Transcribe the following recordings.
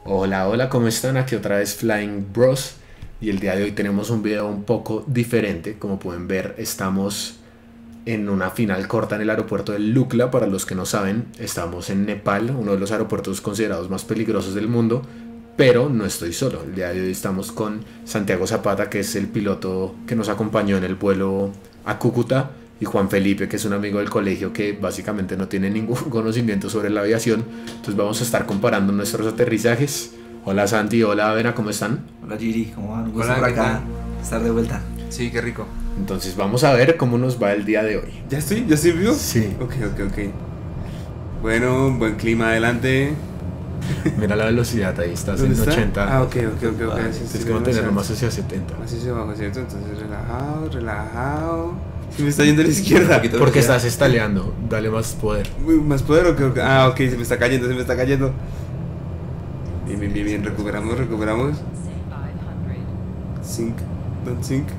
Hola, hola, ¿cómo están? Aquí otra vez Flying Bros. Y el día de hoy tenemos un video un poco diferente. Como pueden ver, estamos en una final corta en el aeropuerto de Lukla. Para los que no saben, estamos en Nepal, uno de los aeropuertos considerados más peligrosos del mundo. Pero no estoy solo. El día de hoy estamos con Santiago Zapata, que es el piloto que nos acompañó en el vuelo a Cúcuta, y Juan Felipe, que es un amigo del colegio que básicamente no tiene ningún conocimiento sobre la aviación. Entonces vamos a estar comparando nuestros aterrizajes. Hola Santi, hola Avena, ¿cómo están? Hola Giri, ¿cómo van? Un gusto Hola, por ¿qué acá tal? estar de vuelta. Sí, qué rico. Entonces vamos a ver cómo nos va el día de hoy. ¿Ya estoy? ¿Ya estoy vivo? Sí. Ok. Bueno, buen clima adelante. Mira la velocidad, ahí estás en ¿Dónde está? 80. Ah, ok. Vale, Sí, tienes sí, que mantenerlo demasiado. más hacia 70. Más hacia abajo, ¿cierto? Entonces relajado. Sí, me está yendo a la izquierda. Porque estás estaleando, dale más poder. ¿Más poder o qué? Ah, ok, se me está cayendo. Bien, recuperamos. Sink, don't sink.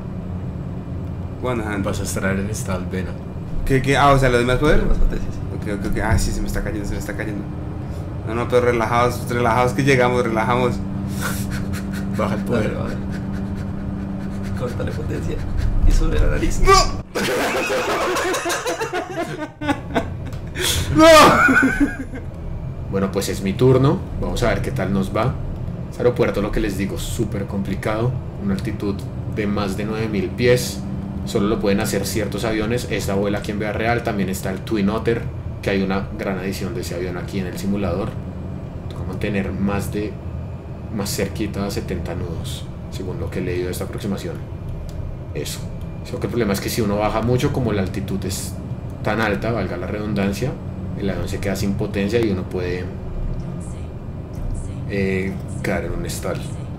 One hand. Vas a estar en esta albena. ¿Qué? Ah, o sea, ¿lo de más poder? Más potencia, sí. Ok. Ah, sí, se me está cayendo. No, pero relajados que llegamos, relajamos. Baja el poder. Vale. Córtale potencia y sube la nariz. ¡No! Bueno, pues es mi turno. Vamos a ver qué tal nos va. Este aeropuerto, lo que les digo, súper complicado. Una altitud de más de 9000 pies. Solo lo pueden hacer ciertos aviones. Esta vuela aquí en Vía Real. También está el Twin Otter, que hay una gran adición de ese avión aquí en el simulador. Como tener más cerquita a 70 nudos, según lo que he leído de esta aproximación. Eso. Solo que el problema es que si uno baja mucho, como la altitud es tan alta, valga la redundancia, el avión se queda sin potencia y uno puede caer en un stall.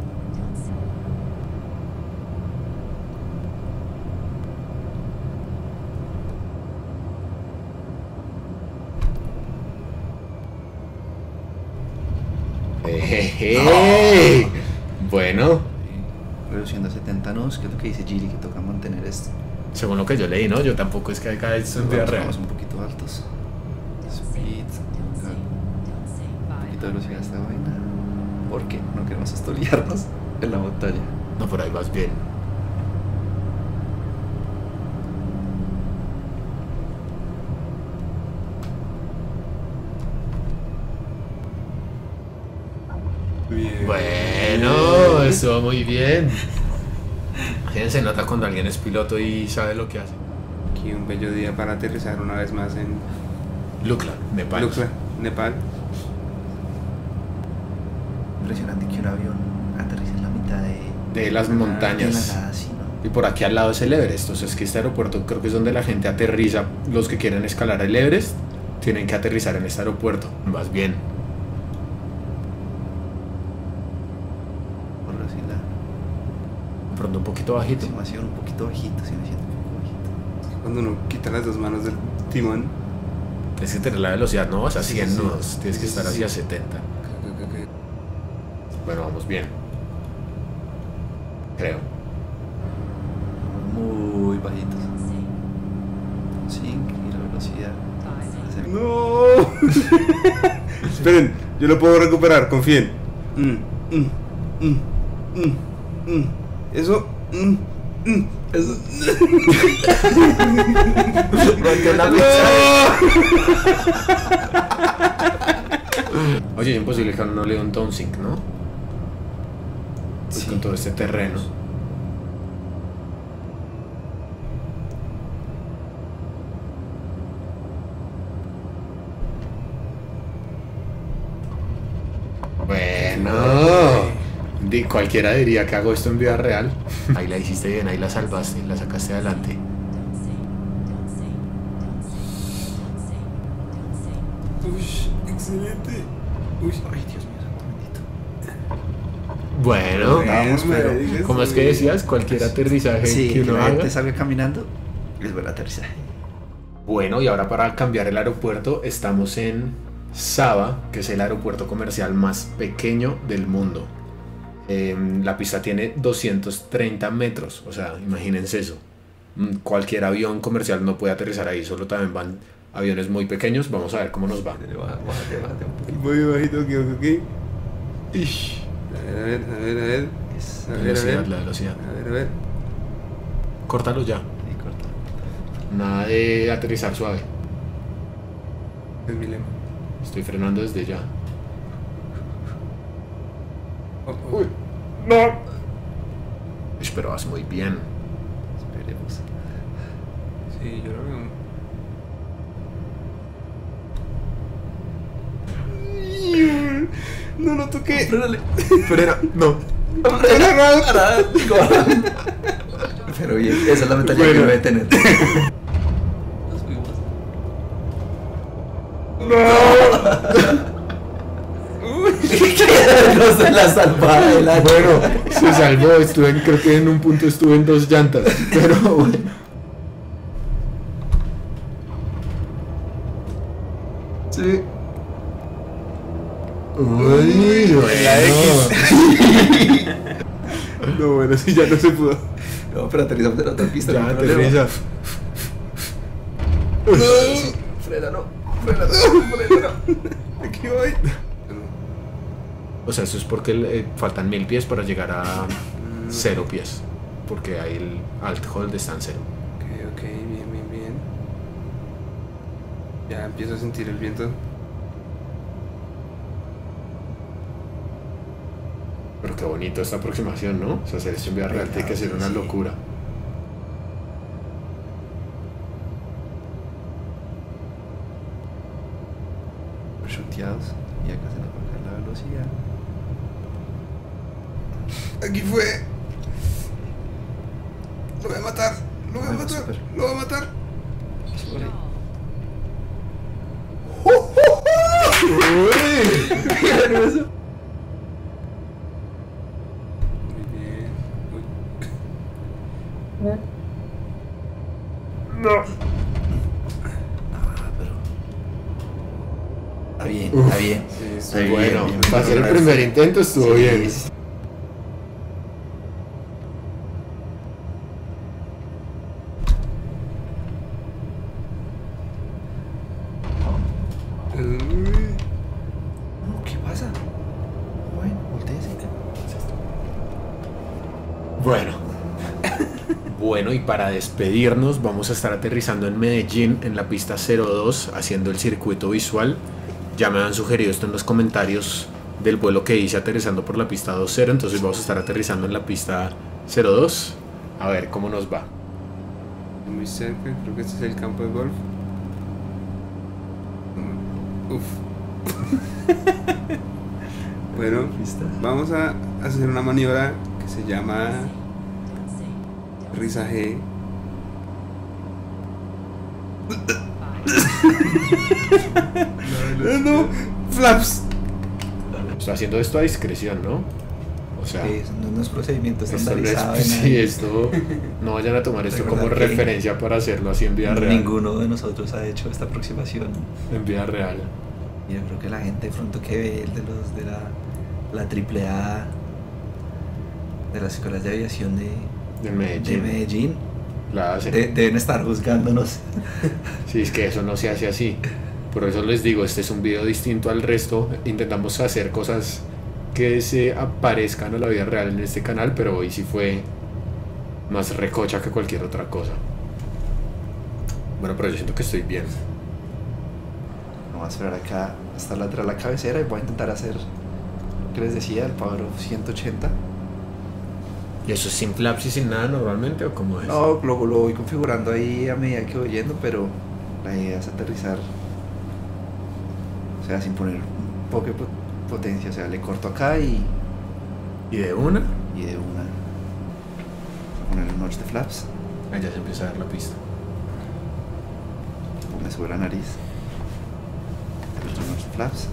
¡Ey! Bueno, Reduciendo a 70 nudos, que es lo que dice Giri, que toca mantener esto. según lo que yo leí, ¿no? Yo tampoco es que haya esto en vida real. Vamos un poquito altos. Speed, un poquito de velocidad a esta vaina. Porque no queremos estolearnos en la montaña. No, por ahí vas bien. Bien. Bueno, estuvo muy bien. Se nota cuando alguien es piloto y sabe lo que hace. Aquí un bello día para aterrizar una vez más en Lukla, Nepal. Lukla, Nepal. Impresionante que un avión aterrice en la mitad De las de la montañas. nada, así, ¿no? Y por aquí al lado es el Everest. O sea, es que este aeropuerto creo que es donde la gente aterriza. Los que quieren escalar el Everest tienen que aterrizar en este aeropuerto. Vas bien. Por decirlo, De pronto un poquito bajito. aproximación un poquito bajito, sí me siento un poco bajito. Cuando uno quita las dos manos del timón. Tienes que tener la velocidad, no vas a Sí, 100 sí. nudos. Tienes que estar Sí. hacia 70. Bueno, vamos bien. Creo. Muy bajitos. Sync y la velocidad. No. Esperen, yo lo puedo recuperar, confíen. Eso. Eso. Oye, es imposible que no le dé un downsync, ¿no? Pues Sí. con todo este terreno. Bueno, cualquiera diría que hago esto en vida real. Ahí la hiciste bien, ahí la salvaste, la sacaste adelante. Uy, excelente. Uy, Ay, Dios mío, santo bendito. Bueno, Vamos, pero como es que decías, cualquier aterrizaje Sí, que que uno la gente haga. salga caminando es buen aterrizaje. Bueno, y ahora para cambiar el aeropuerto estamos en Saba, que es el aeropuerto comercial más pequeño del mundo. La pista tiene 230 metros, o sea, imagínense eso. Cualquier avión comercial no puede aterrizar ahí, solo también van aviones muy pequeños. Vamos a ver cómo nos va. Bájate un poquito. Muy bajito, ok. Ish. A ver. A ver, La a velocidad, ver. la velocidad. A ver. Córtalo ya. Y corta. Nada de aterrizar suave. Es mi lema. Estoy frenando desde ya. Uy. No. Pero vas muy bien. Esperemos. Sí, yo lo veo. No lo toqué. Frénale. Frena. No. Pero bien, esa es la mentalidad que Bueno. debe tener. Nos fuimos. No se la salvada del año. Bueno, se salvó. Creo que en un punto estuve en 2 llantas. Pero bueno. Sí. Uy, la X. No, bueno, sí, ya no se pudo. No, pero aterrizamos en otra pista. Ya no hay problema. aterriza. Frénalo. Frénalo. Aquí voy. O sea, eso es porque faltan 1000 pies para llegar a 0 pies. Porque ahí el alt hold está en 0. Ok, bien. Ya empiezo a sentir el viento. Pero qué bonito esta aproximación, ¿no? O sea, hacer esto en vida real tiene que ser una Sí. locura. Chuteados. Y acá se nos baja la velocidad. Aquí fue. Lo voy a matar. Súper. Lo voy a matar. Por ahí. ¡Uy! eso? Muy bien. Uy. No. Pero. Está bien, está bien. Sí, Está bien, Bueno, bien, para hacer el bien. primer intento estuvo Sí, bien. sí. Uy. No, ¿qué pasa? Bueno, volteese. Bueno. Bueno, y para despedirnos vamos a estar aterrizando en Medellín en la pista 02 haciendo el circuito visual. Ya me han sugerido esto en los comentarios del vuelo que hice aterrizando por la pista 20, entonces vamos a estar aterrizando en la pista 02 a ver cómo nos va. Muy cerca, creo que este es el campo de golf. Uf. Bueno, Pista. vamos a hacer una maniobra que se llama risa G. No, flaps. Estoy haciendo esto a discreción, ¿no? O sea, Eso no es procedimiento esto no estandarizado. es, de sí, nadie. esto no vayan a tomar esto como Recordar que referencia para hacerlo así en vida real. Ninguno de nosotros ha hecho esta aproximación. En vida real. Y yo creo que la gente de pronto que ve el de los de la AAA, de las escuelas de aviación En de Medellín. Medellín, La hacen. deben estar juzgándonos. Sí, es que eso no se hace así. Por eso les digo, este es un video distinto al resto. Intentamos hacer cosas que se aparezcan a la vida real en este canal, pero hoy sí fue más recocha que cualquier otra cosa. Bueno, pero yo siento que estoy bien. Vamos a esperar acá hasta la cabecera y voy a intentar hacer lo que les decía, el Power of 180. ¿Y eso es sin flaps y sin nada normalmente o cómo es? No, lo voy configurando ahí a medida que voy yendo, pero la idea es aterrizar, o sea, sin poner un poco de potencia, o sea, le corto acá ¿Y de una? y de una voy a poner el notch de flaps, Allá se empieza a dar la pista. me sube la nariz, el otro notch de flaps.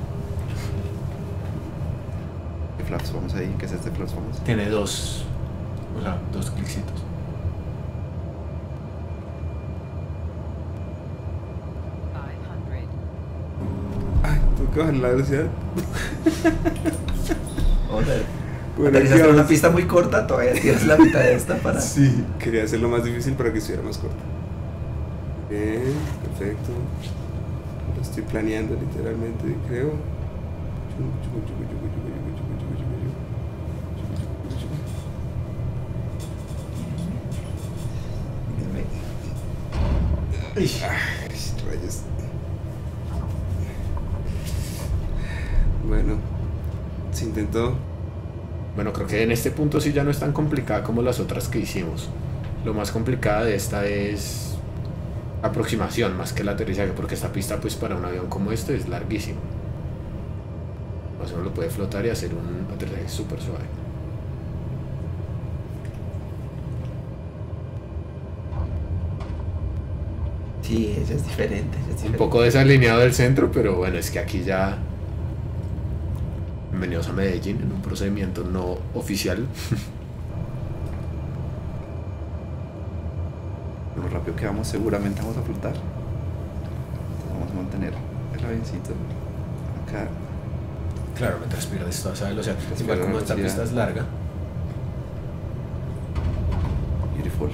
¿Qué flaps vamos ahí? ¿Qué es este flaps vamos? Tiene dos, o sea, 2 clicitos. Ay, tengo que bajar la velocidad. Vamos a ver. Bueno, Aterrizaste aquí en una vamos. pista muy corta, todavía tienes la mitad de esta para... Sí, quería hacerlo más difícil para que estuviera más corto. Bien, perfecto. Lo estoy planeando literalmente, creo. Ay, rayos. Bueno, se intentó. Bueno, creo que en este punto sí ya no es tan complicada como las otras que hicimos. Lo más complicada de esta es aproximación más que el aterrizaje, porque esta pista pues para un avión como este es larguísimo. Más o menos lo puede flotar y hacer un aterrizaje súper suave. Sí, ella es diferente. Un poco desalineado del centro, pero bueno, es que aquí ya... Bienvenidos a Medellín en un procedimiento no oficial. Lo rápido que vamos, seguramente vamos a flotar. Entonces vamos a mantener el avioncito acá. Claro, mientras pierdes toda esa velocidad. Mientras Igual pierdes como esta velocidad. pista es larga. Beautiful.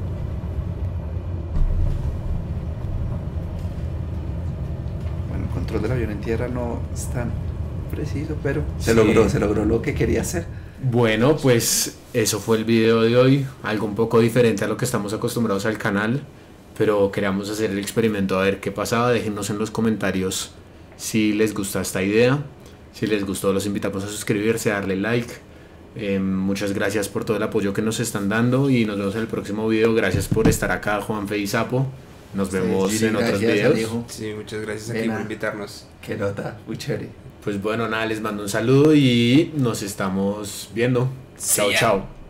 Bueno, el control del avión en tierra no es tan preciso, pero se logró lo que quería hacer. Bueno, pues eso fue el video de hoy, algo un poco diferente a lo que estamos acostumbrados al canal, pero queríamos hacer el experimento a ver qué pasaba. Déjenos en los comentarios si les gusta esta idea, si les gustó los invitamos a suscribirse, a darle like. Muchas gracias por todo el apoyo que nos están dando y nos vemos en el próximo video. Gracias por estar acá, Juanfe y Sapo. Nos vemos Giri, en otros gracias, videos. Alejo. Sí, muchas gracias aquí Pena. por invitarnos. Qué nota, muy chévere. Pues bueno, nada, les mando un saludo y nos estamos viendo. Chao, chao.